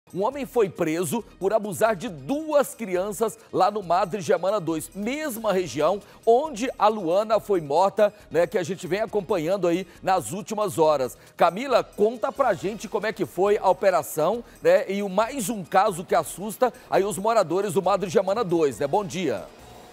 Um homem foi preso por abusar de 2 crianças lá no Madre Germana 2, mesma região onde a Luana foi morta, né, que a gente vem acompanhando aí nas últimas horas. Camila, conta pra gente como é que foi a operação, né, e mais um caso que assusta aí os moradores do Madre Germana 2, né? Bom dia.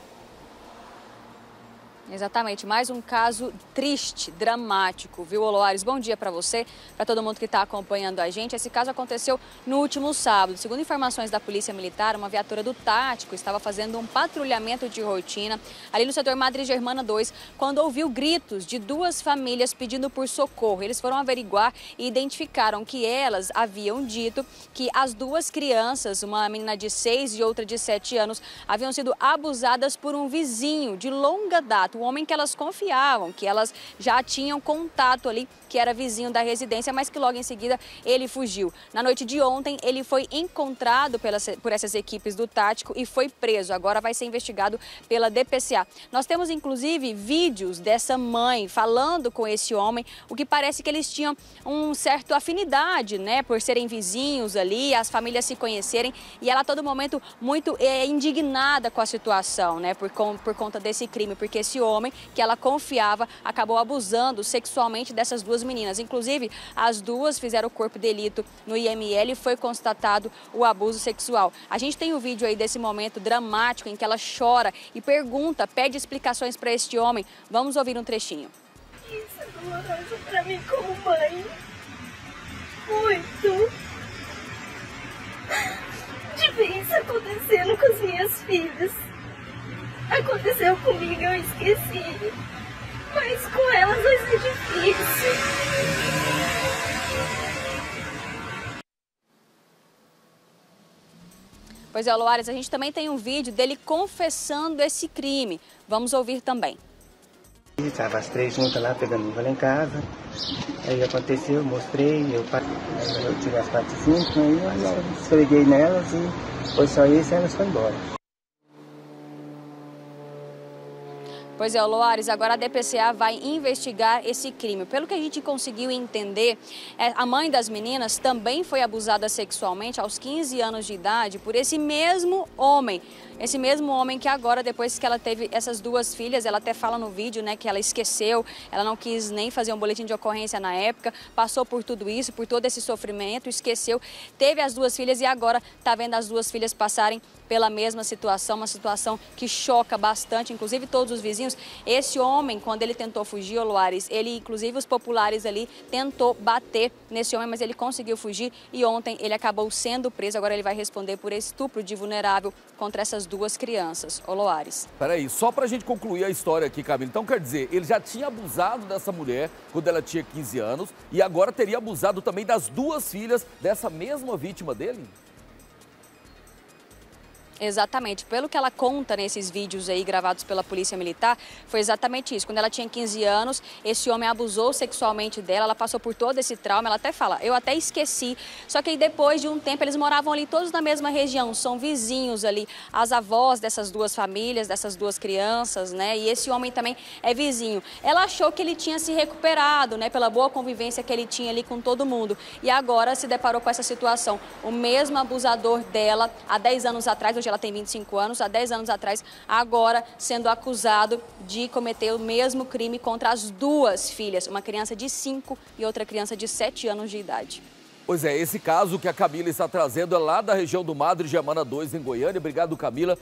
Exatamente, mais um caso triste, dramático, viu, Oloares? Bom dia para você, para todo mundo que está acompanhando a gente. Esse caso aconteceu no último sábado. Segundo informações da Polícia Militar, uma viatura do Tático estava fazendo um patrulhamento de rotina ali no setor Madre Germana 2, quando ouviu gritos de 2 famílias pedindo por socorro. Eles foram averiguar e identificaram que elas haviam dito que as 2 crianças, uma menina de 6 e outra de 7 anos, haviam sido abusadas por um vizinho de longa data, um homem que elas confiavam, que elas já tinham contato ali, que era vizinho da residência, mas que logo em seguida ele fugiu. Na noite de ontem, ele foi encontrado por essas equipes do Tático e foi preso. Agora vai ser investigado pela DPCA. Nós temos, inclusive, vídeos dessa mãe falando com esse homem, o que parece que eles tinham um certo afinidade, né, por serem vizinhos ali, as famílias se conhecerem, e ela a todo momento muito indignada com a situação, né, por conta desse crime, porque esse homem que ela confiava acabou abusando sexualmente dessas 2 meninas. Inclusive, as 2 fizeram o corpo de delito no IML e foi constatado o abuso sexual. A gente tem o vídeo aí desse momento dramático em que ela chora e pergunta, pede explicações para este homem. Vamos ouvir um trechinho. Isso é doloroso para mim como mãe. Muito. De ver isso acontecendo com as minhas filhas. Aconteceu comigo, eu esqueci. Mas com elas vai ser difícil. Pois é, Loares, a gente também tem um vídeo dele confessando esse crime. Vamos ouvir também. Estava as 3 juntas lá, pegando uva lá em casa. Aí aconteceu, mostrei, eu tirei as partes íntimas, aí eu esfreguei nelas e foi só isso e elas foram embora. Pois é, Loares, agora a DPCA vai investigar esse crime. Pelo que a gente conseguiu entender, a mãe das meninas também foi abusada sexualmente aos 15 anos de idade por esse mesmo homem. Esse mesmo homem que agora, depois que ela teve essas 2 filhas, ela até fala no vídeo, né, que ela esqueceu, ela não quis nem fazer um boletim de ocorrência na época, passou por tudo isso, por todo esse sofrimento, esqueceu, teve as 2 filhas e agora está vendo as 2 filhas passarem pela mesma situação, uma situação que choca bastante, inclusive todos os vizinhos. Esse homem, quando ele tentou fugir, Loares, ele, inclusive os populares ali, tentou bater nesse homem, mas ele conseguiu fugir e ontem ele acabou sendo preso. Agora ele vai responder por estupro de vulnerável contra essas 2 crianças. Loares. Peraí, só pra gente concluir a história aqui, Camila. Então quer dizer, ele já tinha abusado dessa mulher quando ela tinha 15 anos e agora teria abusado também das 2 filhas dessa mesma vítima dele? Exatamente. Pelo que ela conta nesses vídeos aí gravados pela Polícia Militar, foi exatamente isso. Quando ela tinha 15 anos, esse homem abusou sexualmente dela, ela passou por todo esse trauma, ela até fala, eu até esqueci. Só que aí depois de um tempo, eles moravam ali todos na mesma região, são vizinhos ali, as avós dessas 2 famílias, dessas 2 crianças, né? E esse homem também é vizinho. Ela achou que ele tinha se recuperado, né? Pela boa convivência que ele tinha ali com todo mundo. E agora se deparou com essa situação. O mesmo abusador dela, há 10 anos atrás, hoje ela tem 25 anos, há 10 anos atrás, agora sendo acusado de cometer o mesmo crime contra as 2 filhas, uma criança de 5 e outra criança de 7 anos de idade. Pois é, esse caso que a Camila está trazendo é lá da região do Madre Germana 2, em Goiânia. Obrigado, Camila.